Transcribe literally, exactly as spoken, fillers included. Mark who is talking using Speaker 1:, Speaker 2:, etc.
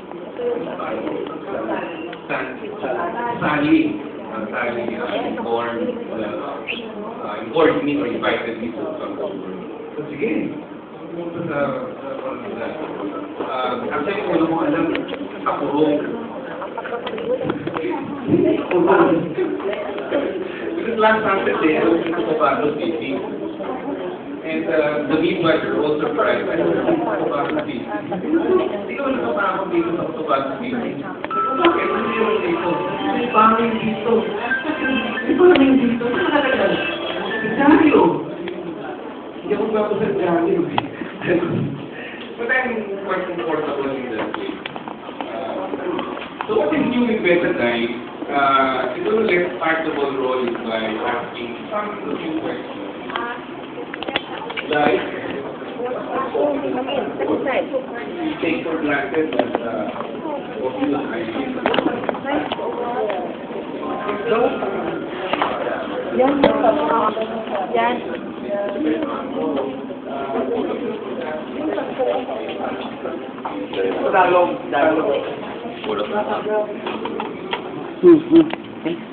Speaker 1: Sally, uh, Sally uh, informed, uh, uh, informed me or invited me to come over. So, sige. Pumunta sa, sa, sa, uh, actually, kung mo alam, sa Purong. Because last Saturday, I was in Cotabato City. And uh, the midwives were all surprised. I was in Cotabato City. Hindi ko naman pa ako dito sa Cotabato City. Bakit? Hindi naman dito. May pangin dito. May pangin dito. Saan nakatagal? Diaryo. Hindi ako ba ako sa diaryo. But I'm quite comfortable in that way. Uh, so what is new with Betadine? Uh, ito the less partable role is by asking some of the questions. Like, we take for granted that uh, popular hygiene.
Speaker 2: Yan. Yan.
Speaker 1: Dialogue. Dialogue.
Speaker 3: Hmm, hmm.